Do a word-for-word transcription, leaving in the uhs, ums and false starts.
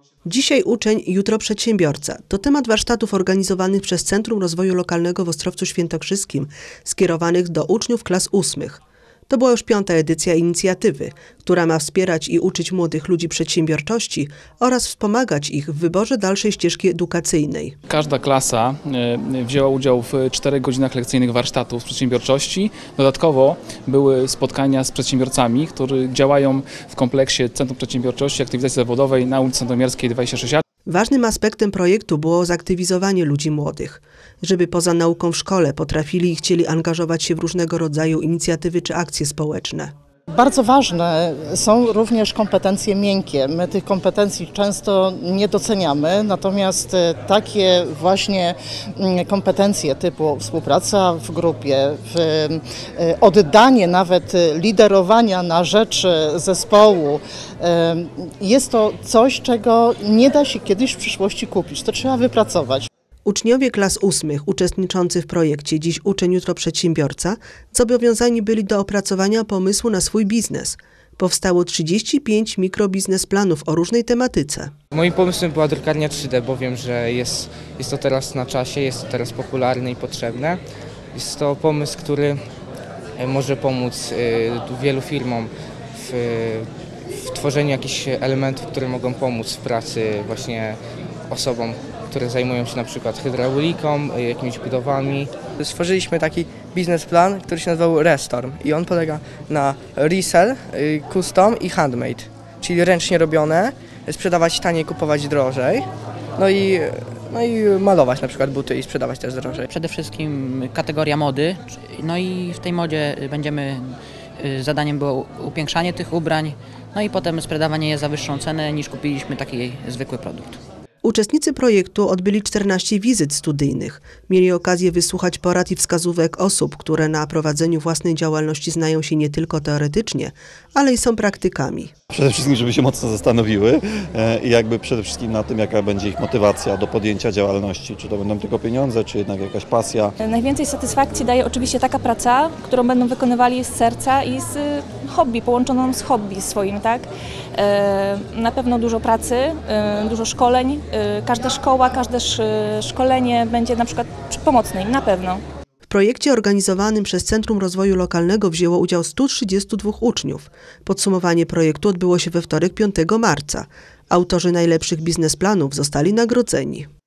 Dzisiaj uczeń, jutro przedsiębiorca. To temat warsztatów organizowanych przez Centrum Rozwoju Lokalnego w Ostrowcu Świętokrzyskim, skierowanych do uczniów klas ósmych. To była już piąta edycja inicjatywy, która ma wspierać i uczyć młodych ludzi przedsiębiorczości oraz wspomagać ich w wyborze dalszej ścieżki edukacyjnej. Każda klasa wzięła udział w czterech godzinach lekcyjnych warsztatów z przedsiębiorczości. Dodatkowo były spotkania z przedsiębiorcami, którzy działają w kompleksie Centrum Przedsiębiorczości i Aktywizacji Zawodowej na ulicy Sandomierskiej dwadzieścia sześć A. Ważnym aspektem projektu było zaktywizowanie ludzi młodych, żeby poza nauką w szkole potrafili i chcieli angażować się w różnego rodzaju inicjatywy czy akcje społeczne. Bardzo ważne są również kompetencje miękkie. My tych kompetencji często nie doceniamy, natomiast takie właśnie kompetencje typu współpraca w grupie, oddanie nawet liderowania na rzecz zespołu, jest to coś, czego nie da się kiedyś w przyszłości kupić. To trzeba wypracować. Uczniowie klas ósmych uczestniczący w projekcie Dziś uczeń, jutro przedsiębiorca zobowiązani byli do opracowania pomysłu na swój biznes. Powstało trzydzieści pięć mikrobiznesplanów o różnej tematyce. Moim pomysłem była drukarnia trzy D, bo wiem, że jest, jest to teraz na czasie, jest to teraz popularne i potrzebne. Jest to pomysł, który może pomóc wielu firmom w, w tworzeniu jakichś elementów, które mogą pomóc w pracy właśnie osobom, które zajmują się na przykład hydrauliką, jakimiś budowami. Stworzyliśmy taki biznesplan, który się nazywał Restorm i on polega na resell, custom i handmade, czyli ręcznie robione, sprzedawać taniej, kupować drożej, no i, no i malować na przykład buty i sprzedawać też drożej. Przede wszystkim kategoria mody, no i w tej modzie będziemy, zadaniem było upiększanie tych ubrań, no i potem sprzedawanie je za wyższą cenę niż kupiliśmy taki zwykły produkt. Uczestnicy projektu odbyli czternaście wizyt studyjnych. Mieli okazję wysłuchać porad i wskazówek osób, które na prowadzeniu własnej działalności znają się nie tylko teoretycznie, ale i są praktykami. Przede wszystkim, żeby się mocno zastanowiły i jakby przede wszystkim na tym, jaka będzie ich motywacja do podjęcia działalności. Czy to będą tylko pieniądze, czy jednak jakaś pasja. Najwięcej satysfakcji daje oczywiście taka praca, którą będą wykonywali z serca i z hobby, połączoną z hobby swoim, tak? Na pewno dużo pracy, dużo szkoleń. Każda szkoła, każde szkolenie będzie na przykład pomocne im, na pewno. W projekcie organizowanym przez Centrum Rozwoju Lokalnego wzięło udział stu trzydziestu dwóch uczniów. Podsumowanie projektu odbyło się we wtorek, piątego marca. Autorzy najlepszych biznesplanów zostali nagrodzeni.